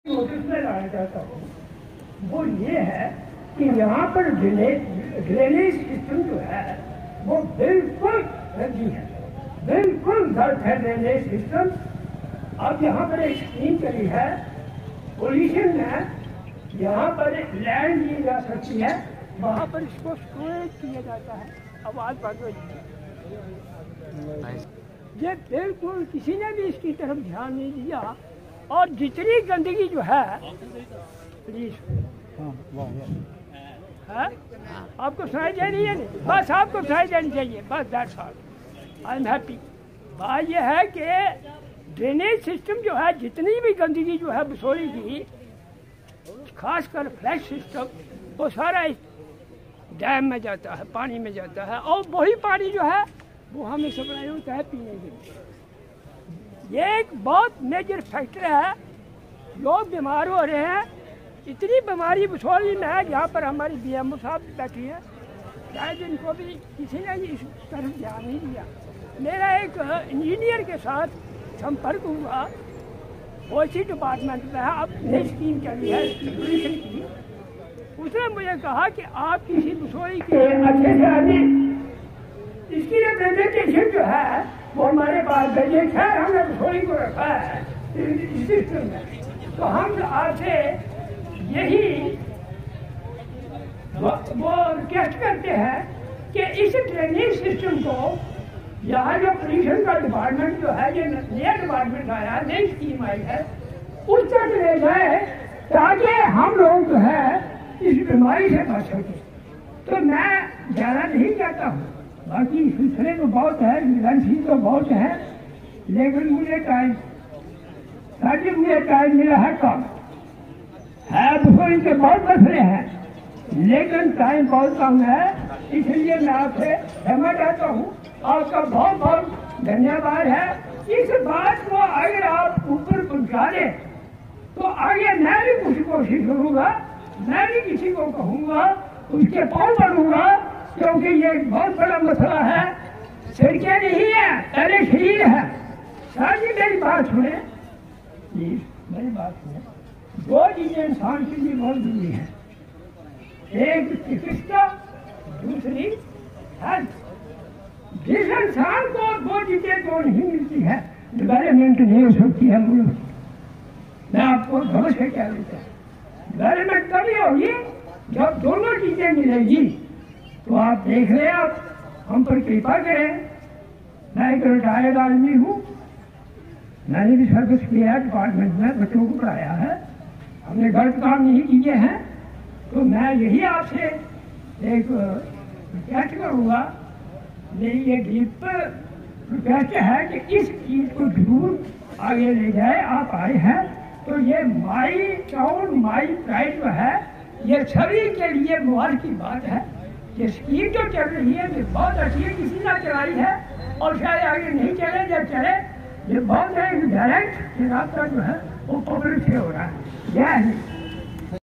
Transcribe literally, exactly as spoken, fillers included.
Notice में लाना चाहता हूँ वो ये है कि यहाँ पर ड्रेनेज ड्रेनेज सिस्टम जो है वो बिल्कुल गंदी है, बिल्कुल गलत है ड्रेनेज सिस्टम। अब यहाँ पर एक स्कीम चली है पोल्यूशन में, यहाँ पर लैंड ली जा सकती है, वहाँ पर इसको स्टोरेज किया जाता है। आवाज बात हो ये बिल्कुल किसी ने भी इसकी तरफ ध्यान नहीं दिया और जितनी गंदगी जो है प्लीज है आपको सुनाई दे रही है नहीं, बस आपको सुनाई देनी चाहिए, बस that's all, I am happy. बात यह है कि ड्रेनेज सिस्टम जो है जितनी भी गंदगी जो है बसोली की, खासकर फ्लैश सिस्टम, वो सारा डैम में जाता है, पानी में जाता है और वही पानी जो है वो हमें सप्लाई होता है पीने के लिए। ये एक बहुत मेजर फैक्टर है, लोग बीमार हो रहे हैं। इतनी बीमारी बसोली में है जहाँ पर हमारी बी एम ओ साहब बैठी है, शायद इनको भी किसी ने इस तरफ ध्यान नहीं दिया। मेरा एक इंजीनियर के साथ संपर्क हुआ, वो इसी डिपार्टमेंट में है, अब नई स्कीम चली है पोल्यूशन की। उसने मुझे कहा कि आप किसी बसोली के अच्छे से आदमी इसकी रिप्रेजेंटेशन जो है वो हमारे पास भेजे, खैर हमने बसोली को रखा है इस सिस्टम में, तो हम आपसे यही वो, वो रिक्वेस्ट करते हैं कि इस ड्रेनेज सिस्टम को यहाँ जो पोल्यूशन का डिपार्टमेंट जो है, ये नया डिपार्टमेंट आया है, नई स्कीम आई है, उस तक ले जाए ताकि हम लोग जो है इस बीमारी से बच सके। तो मैं ज़्यादा नहीं चाहता हूँ, बाकी सिलसिले तो बहुत है, एजेंसी तो बहुत है, लेकिन मुझे टाइम ताकि मुझे टाइम मिला है कम है, बसोली के बहुत मसले हैं लेकिन टाइम बहुत कम है, इसलिए मैं आपसे क्षमा चाहता हूँ। आपका बहुत बहुत धन्यवाद है। इस बात को अगर आप ऊपर पहुँचा दें तो आगे मैं भी कुछ कोशिश करूँगा, मैं भी किसी को कहूँगा, उसके पाँव पड़ूंगा, क्योंकि ये एक बहुत बड़ा मसला है। सड़कें नहीं है, पहले शरीर है। सारी मेरी बात सुने प्लीज, मेरी बात सुने। दो चीजें इंसान के लिए बहुत जरूरी है, एक चिकित्सा, दूसरी हेल्थ। जिस इंसान को दो चीजें जो नहीं मिलती है, डेवलपमेंट नहीं हो सकती है मुल्क। मैं आपको भरोसे कह देता हूँ, डेवलपमेंट तभी होगी जब दोनों चीजें मिलेगी। तो आप देख रहे, आप हम पर कृपा करें। मैं एक रिटायर्ड आदमी हूँ, मैंने भी सर्विस किया है, डिपार्टमेंट में बच्चों को पढ़ाया है, हमने गलत काम नहीं किए हैं। तो मैं यही आपसे एक रिक्वेस्ट करूँगा, मेरी ये डीप रिक्वेस्ट है कि इस चीज़ को जरूर आगे ले जाए। आप आए हैं तो ये माई टाउन माई प्राइड जो है, ये सभी के लिए मुबारक की बात है। ये स्कीम जो चल रही है ये बहुत अच्छी है, किसी ने चलाई है और शायद आगे नहीं चले, जब चले ये बहुत डायरेक्ट रास्ता जो है वो पब्लिक से हो रहा है। जय हिंद।